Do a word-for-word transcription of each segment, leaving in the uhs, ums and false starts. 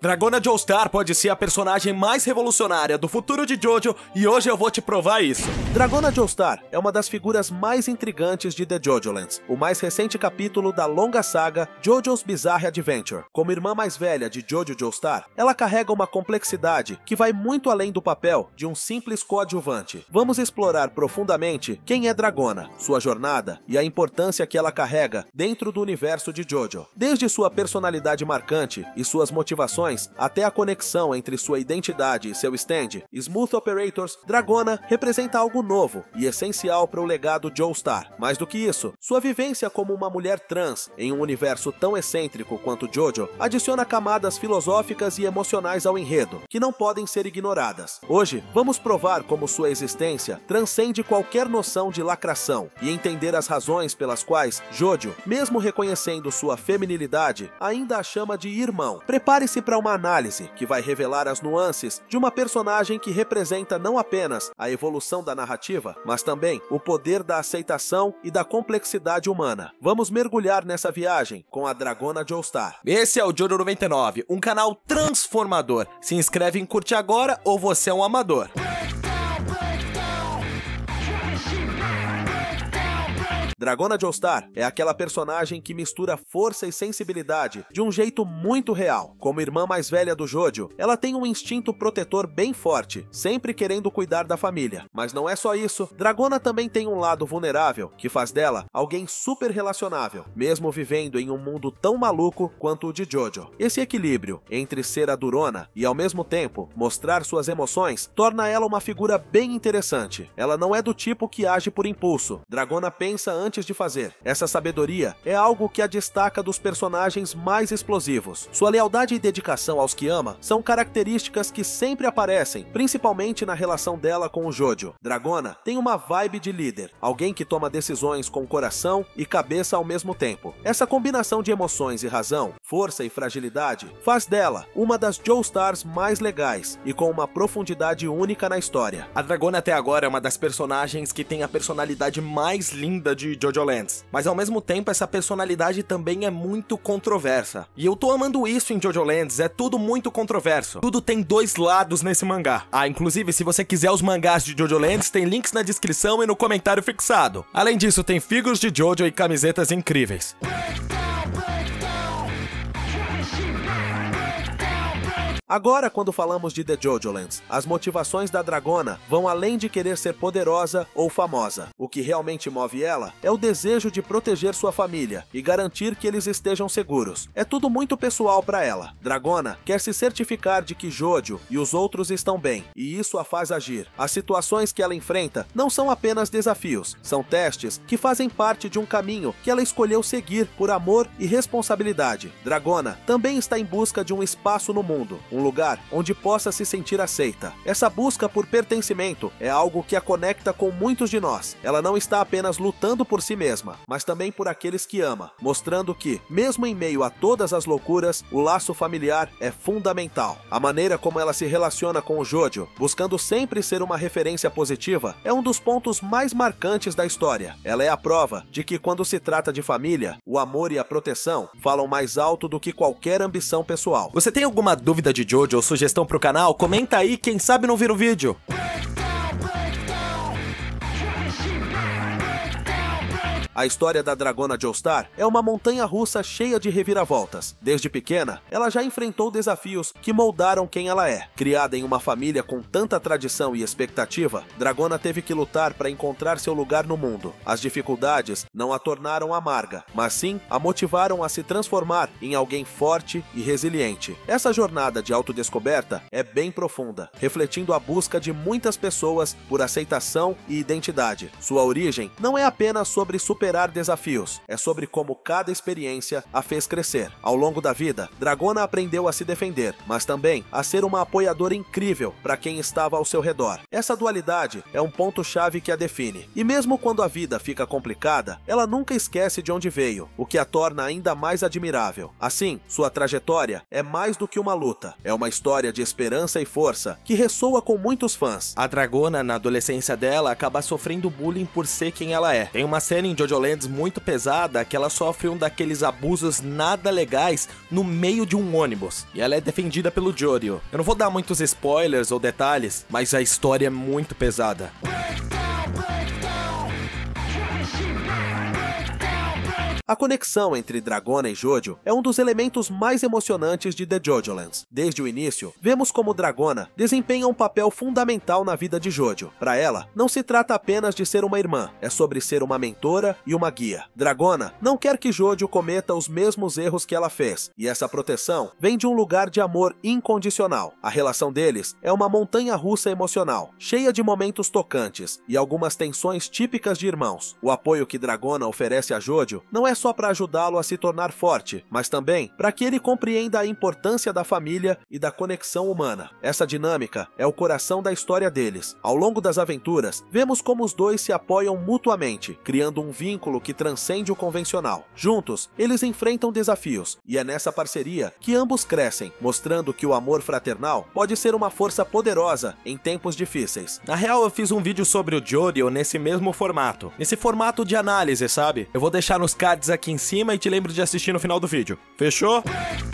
Dragona Joestar pode ser a personagem mais revolucionária do futuro de Jojo e hoje eu vou te provar isso. Dragona Joestar é uma das figuras mais intrigantes de The JoJolands, o mais recente capítulo da longa saga JoJo's Bizarre Adventure. Como irmã mais velha de Jojo Joestar, ela carrega uma complexidade que vai muito além do papel de um simples coadjuvante. Vamos explorar profundamente quem é Dragona, sua jornada e a importância que ela carrega dentro do universo de Jojo. Desde sua personalidade marcante e suas motivações até a conexão entre sua identidade e seu stand, Smooth Operators, Dragona representa algo novo e essencial para o legado Joestar. Mais do que isso, sua vivência como uma mulher trans em um universo tão excêntrico quanto Jojo adiciona camadas filosóficas e emocionais ao enredo, que não podem ser ignoradas. Hoje, vamos provar como sua existência transcende qualquer noção de lacração e entender as razões pelas quais Jojo, mesmo reconhecendo sua feminilidade, ainda a chama de irmão. Prepare-se para uma análise que vai revelar as nuances de uma personagem que representa não apenas a evolução da narrativa, mas também o poder da aceitação e da complexidade humana. Vamos mergulhar nessa viagem com a Dragona Joestar. Esse é o Jojo noventa e nove, um canal transformador. Se inscreve em curte agora ou você é um amador. Dragona Joestar é aquela personagem que mistura força e sensibilidade de um jeito muito real. Como irmã mais velha do Jojo, ela tem um instinto protetor bem forte, sempre querendo cuidar da família. Mas não é só isso, Dragona também tem um lado vulnerável, que faz dela alguém super relacionável, mesmo vivendo em um mundo tão maluco quanto o de Jojo. Esse equilíbrio entre ser a durona e ao mesmo tempo mostrar suas emoções torna ela uma figura bem interessante. Ela não é do tipo que age por impulso. Dragona pensa antes Antes de fazer. Essa sabedoria é algo que a destaca dos personagens mais explosivos. Sua lealdade e dedicação aos que ama são características que sempre aparecem, principalmente na relação dela com o Jojo. Dragona tem uma vibe de líder, alguém que toma decisões com coração e cabeça ao mesmo tempo. Essa combinação de emoções e razão, força e fragilidade, faz dela uma das Joestars mais legais e com uma profundidade única na história. A Dragona até agora é uma das personagens que tem a personalidade mais linda de JoJolands, mas ao mesmo tempo essa personalidade também é muito controversa. E eu tô amando isso em JoJolands, é tudo muito controverso. Tudo tem dois lados nesse mangá. Ah, inclusive se você quiser os mangás de JoJolands, tem links na descrição e no comentário fixado. Além disso, tem figures de Jojo e camisetas incríveis. Agora, quando falamos de The JoJolands, as motivações da Dragona vão além de querer ser poderosa ou famosa. O que realmente move ela é o desejo de proteger sua família e garantir que eles estejam seguros. É tudo muito pessoal para ela. Dragona quer se certificar de que Jojo e os outros estão bem, e isso a faz agir. As situações que ela enfrenta não são apenas desafios, são testes que fazem parte de um caminho que ela escolheu seguir por amor e responsabilidade. Dragona também está em busca de um espaço no mundo, um lugar onde possa se sentir aceita. Essa busca por pertencimento é algo que a conecta com muitos de nós. Ela não está apenas lutando por si mesma, mas também por aqueles que ama, mostrando que, mesmo em meio a todas as loucuras, o laço familiar é fundamental. A maneira como ela se relaciona com o Jojo, buscando sempre ser uma referência positiva, é um dos pontos mais marcantes da história. Ela é a prova de que quando se trata de família, o amor e a proteção falam mais alto do que qualquer ambição pessoal. Você tem alguma dúvida de Jojo ou sugestão pro canal? Comenta aí, quem sabe não vira o vídeo. A história da Dragona Joestar é uma montanha-russa cheia de reviravoltas. Desde pequena, ela já enfrentou desafios que moldaram quem ela é. Criada em uma família com tanta tradição e expectativa, Dragona teve que lutar para encontrar seu lugar no mundo. As dificuldades não a tornaram amarga, mas sim a motivaram a se transformar em alguém forte e resiliente. Essa jornada de autodescoberta é bem profunda, refletindo a busca de muitas pessoas por aceitação e identidade. Sua origem não é apenas sobre superar Superar desafios, é sobre como cada experiência a fez crescer. Ao longo da vida, Dragona aprendeu a se defender, mas também a ser uma apoiadora incrível para quem estava ao seu redor. Essa dualidade é um ponto-chave que a define. E mesmo quando a vida fica complicada, ela nunca esquece de onde veio, o que a torna ainda mais admirável. Assim, sua trajetória é mais do que uma luta, é uma história de esperança e força que ressoa com muitos fãs. A Dragona, na adolescência dela, acaba sofrendo bullying por ser quem ela é. Tem uma cena em Jojo Jojo Lands muito pesada que ela sofre um daqueles abusos nada legais no meio de um ônibus. E ela é defendida pelo Jodio. Eu não vou dar muitos spoilers ou detalhes, mas a história é muito pesada. A conexão entre Dragona e Jojo é um dos elementos mais emocionantes de The Jojo Lands. Desde o início, vemos como Dragona desempenha um papel fundamental na vida de Jojo. Para ela, não se trata apenas de ser uma irmã, é sobre ser uma mentora e uma guia. Dragona não quer que Jojo cometa os mesmos erros que ela fez, e essa proteção vem de um lugar de amor incondicional. A relação deles é uma montanha-russa emocional, cheia de momentos tocantes e algumas tensões típicas de irmãos. O apoio que Dragona oferece a Jojo não é só para ajudá-lo a se tornar forte, mas também para que ele compreenda a importância da família e da conexão humana. Essa dinâmica é o coração da história deles. Ao longo das aventuras, vemos como os dois se apoiam mutuamente, criando um vínculo que transcende o convencional. Juntos, eles enfrentam desafios, e é nessa parceria que ambos crescem, mostrando que o amor fraternal pode ser uma força poderosa em tempos difíceis. Na real, eu fiz um vídeo sobre o Jodio nesse mesmo formato, nesse formato de análise, sabe? Eu vou deixar nos cards aqui em cima e te lembro de assistir no final do vídeo. Fechou?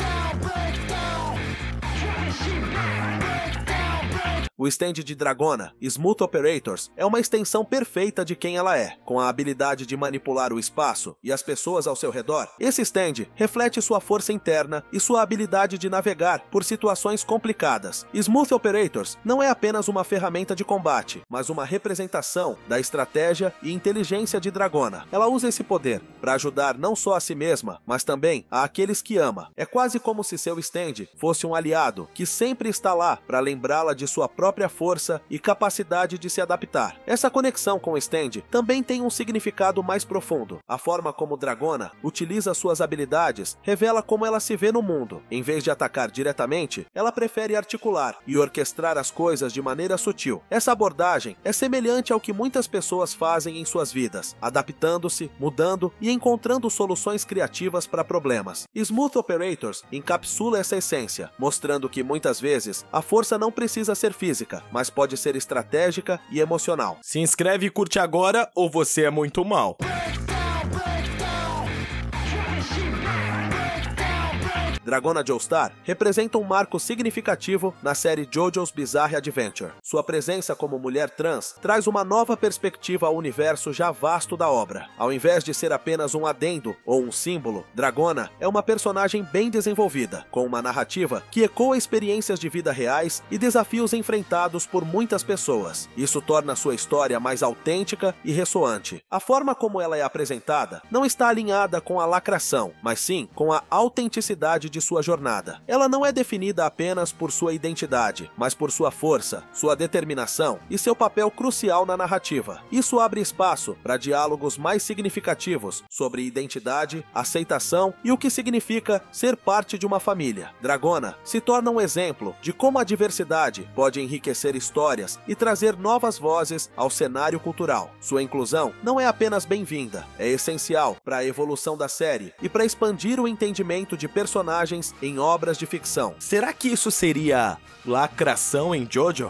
O stand de Dragona, Smooth Operators, é uma extensão perfeita de quem ela é. Com a habilidade de manipular o espaço e as pessoas ao seu redor, esse stand reflete sua força interna e sua habilidade de navegar por situações complicadas. Smooth Operators não é apenas uma ferramenta de combate, mas uma representação da estratégia e inteligência de Dragona. Ela usa esse poder para ajudar não só a si mesma, mas também a aqueles que ama. É quase como se seu stand fosse um aliado que sempre está lá para lembrá-la de sua própria própria força e capacidade de se adaptar. Essa conexão com o stand também tem um significado mais profundo. A forma como Dragona utiliza suas habilidades revela como ela se vê no mundo. Em vez de atacar diretamente, ela prefere articular e orquestrar as coisas de maneira sutil. Essa abordagem é semelhante ao que muitas pessoas fazem em suas vidas, adaptando-se, mudando e encontrando soluções criativas para problemas. Smooth Operators encapsula essa essência, mostrando que muitas vezes a força não precisa ser física, mas pode ser estratégica e emocional. Se inscreve e curte agora ou você é muito mal. Dragona Joestar representa um marco significativo na série JoJo's Bizarre Adventure. Sua presença como mulher trans traz uma nova perspectiva ao universo já vasto da obra. Ao invés de ser apenas um adendo ou um símbolo, Dragona é uma personagem bem desenvolvida, com uma narrativa que ecoa experiências de vida reais e desafios enfrentados por muitas pessoas. Isso torna sua história mais autêntica e ressoante. A forma como ela é apresentada não está alinhada com a lacração, mas sim com a autenticidade de de sua jornada. Ela não é definida apenas por sua identidade, mas por sua força, sua determinação e seu papel crucial na narrativa. Isso abre espaço para diálogos mais significativos sobre identidade, aceitação e o que significa ser parte de uma família. Dragona se torna um exemplo de como a diversidade pode enriquecer histórias e trazer novas vozes ao cenário cultural. Sua inclusão não é apenas bem-vinda, é essencial para a evolução da série e para expandir o entendimento de personagens em obras de ficção. Será que isso seria lacração em JoJo?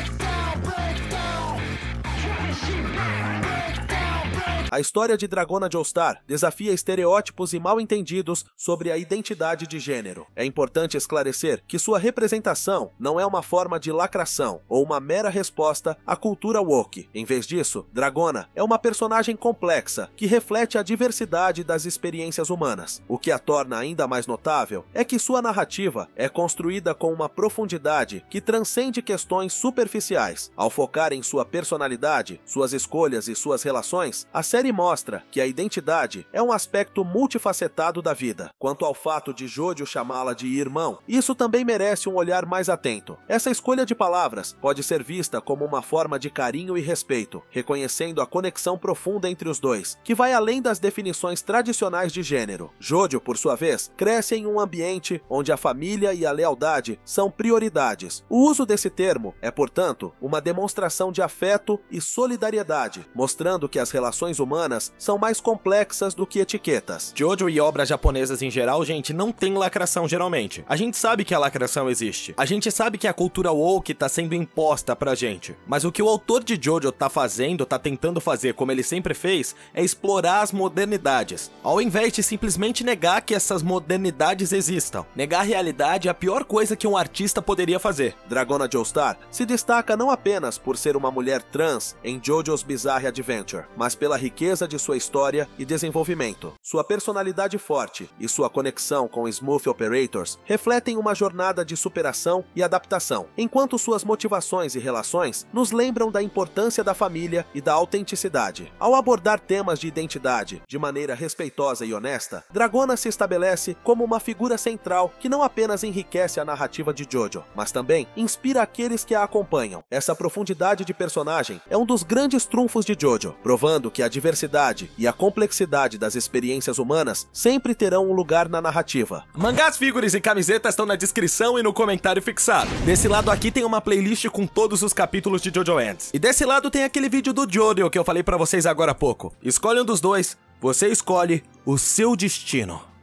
A história de Dragona Joestar desafia estereótipos e mal-entendidos sobre a identidade de gênero. É importante esclarecer que sua representação não é uma forma de lacração ou uma mera resposta à cultura woke. Em vez disso, Dragona é uma personagem complexa que reflete a diversidade das experiências humanas. O que a torna ainda mais notável é que sua narrativa é construída com uma profundidade que transcende questões superficiais. Ao focar em sua personalidade, suas escolhas e suas relações, a série mostra que a identidade é um aspecto multifacetado da vida. Quanto ao fato de Jojo chamá-la de irmão, isso também merece um olhar mais atento. Essa escolha de palavras pode ser vista como uma forma de carinho e respeito, reconhecendo a conexão profunda entre os dois, que vai além das definições tradicionais de gênero. Jojo, por sua vez, cresce em um ambiente onde a família e a lealdade são prioridades. O uso desse termo é, portanto, uma demonstração de afeto e solidariedade, mostrando que as relações humanas humanas são mais complexas do que etiquetas. Jojo e obras japonesas em geral, gente, não tem lacração geralmente. A gente sabe que a lacração existe. A gente sabe que a cultura woke tá sendo imposta pra gente. Mas o que o autor de Jojo tá fazendo, tá tentando fazer como ele sempre fez, é explorar as modernidades. Ao invés de simplesmente negar que essas modernidades existam. Negar a realidade é a pior coisa que um artista poderia fazer. Dragona Joestar se destaca não apenas por ser uma mulher trans em JoJo's Bizarre Adventure, mas pela riqueza de sua história e desenvolvimento. Sua personalidade forte e sua conexão com Smooth Operators refletem uma jornada de superação e adaptação, enquanto suas motivações e relações nos lembram da importância da família e da autenticidade. Ao abordar temas de identidade de maneira respeitosa e honesta, Dragona se estabelece como uma figura central que não apenas enriquece a narrativa de Jojo, mas também inspira aqueles que a acompanham. Essa profundidade de personagem é um dos grandes trunfos de Jojo, provando que a diversidade e a complexidade das experiências humanas sempre terão um lugar na narrativa. Mangás, figuras e camisetas estão na descrição e no comentário fixado. Desse lado aqui tem uma playlist com todos os capítulos de JoJo Ends. E desse lado tem aquele vídeo do Jojo que eu falei pra vocês agora há pouco. Escolhe um dos dois, você escolhe o seu destino.